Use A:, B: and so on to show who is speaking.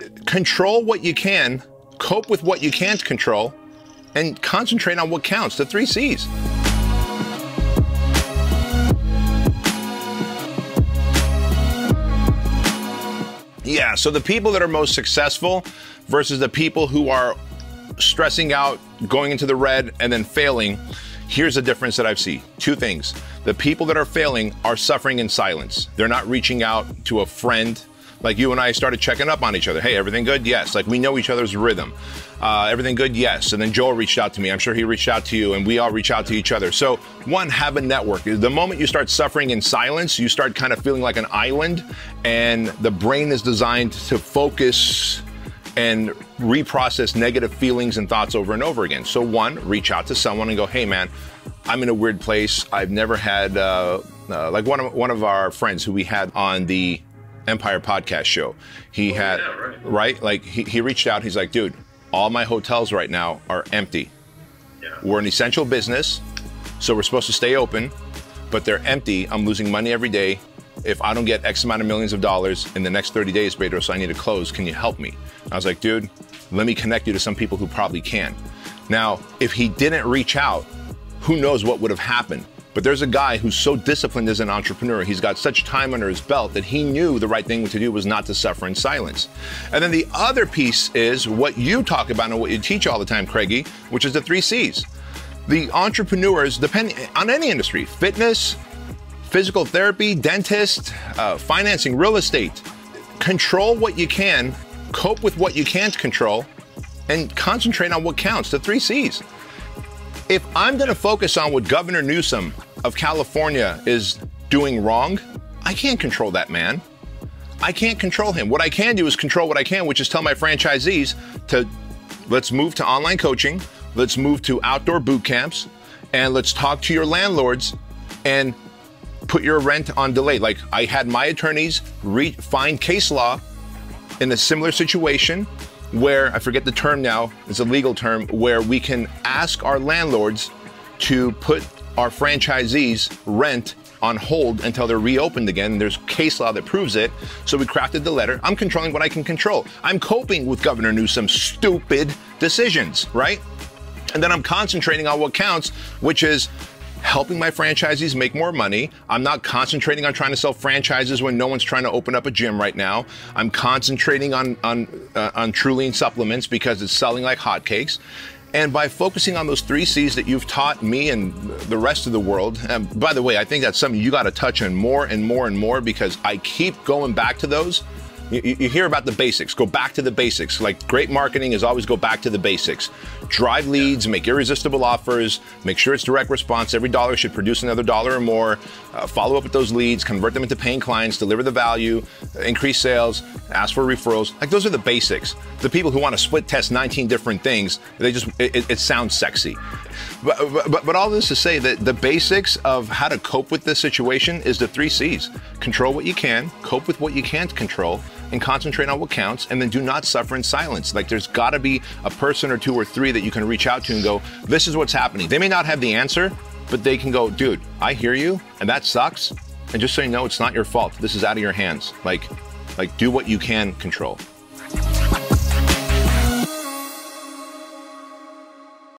A: control what you can, cope with what you can't control, and concentrate on what counts, the 3 C's. Yeah, so the people that are most successful versus the people who are stressing out, going into the red, and then failing, here's the difference that I've seen. 2 things. The people that are failing are suffering in silence. They're not reaching out to a friend. Like you and I started checking up on each other. Hey, everything good? Yes. Like we know each other's rhythm. Everything good? Yes. And then Joel reached out to me. I'm sure he reached out to you, and we all reach out to each other. So one, have a network. The moment you start suffering in silence, you start kind of feeling like an island, and the brain is designed to focus and reprocess negative feelings and thoughts over and over again. So one, reach out to someone and go, hey man, I'm in a weird place. I've never had, like one of our friends who we had on the Empire podcast show, he had, right? Like he reached out, he's like, dude, all my hotels right now are empty. Yeah. We're an essential business, so we're supposed to stay open, but they're empty. I'm losing money every day. If I don't get X amount of millions of dollars in the next 30 days, Pedro, so I need to close, can you help me? I was like, dude, let me connect you to some people who probably can. Now, if he didn't reach out, who knows what would have happened? But there's a guy who's so disciplined as an entrepreneur. He's got such time under his belt that he knew the right thing to do was not to suffer in silence. And then the other piece is what you talk about and what you teach all the time, Craigie, which is the 3 C's. The entrepreneurs, depending on any industry, fitness, physical therapy, dentist, financing, real estate, control what you can, cope with what you can't control, and concentrate on what counts, the 3 C's. If I'm going to focus on what Governor Newsom of California is doing wrong, I can't control that man. I can't control him. What I can do is control what I can, which is tell my franchisees to let's move to online coaching, let's move to outdoor boot camps, and let's talk to your landlords and put your rent on delay. Like I had my attorneys find case law in a similar situation where, I forget the term now, it's a legal term, where we can ask our landlords to put our franchisees' rent on hold until they're reopened again. There's case law that proves it. So we crafted the letter. I'm controlling what I can control. I'm coping with Governor Newsom's stupid decisions, right? And then I'm concentrating on what counts, which is helping my franchisees make more money. I'm not concentrating on trying to sell franchises when no one's trying to open up a gym right now. I'm concentrating on Trulian supplements because it's selling like hotcakes. And by focusing on those 3 C's that you've taught me and the rest of the world, and by the way, I think that's something you got to touch on more and more and more, because I keep going back to those. You hear about the basics. Go back to the basics. Like great marketing is always go back to the basics. Drive leads, make irresistible offers, make sure it's direct response. Every dollar should produce another dollar or more. Follow up with those leads, convert them into paying clients, deliver the value, increase sales, ask for referrals. Like those are the basics. The people who want to split test 19 different things, they just, it sounds sexy. But all this to say that the basics of how to cope with this situation is the 3 C's. Control what you can, cope with what you can't control, and concentrate on what counts, and then do not suffer in silence. Like there's got to be a person or 2 or 3 that you can reach out to and go, this is what's happening. They may not have the answer, but they can go, dude, I hear you, and that sucks. And just so you know, it's not your fault. This is out of your hands. Like do what you can control.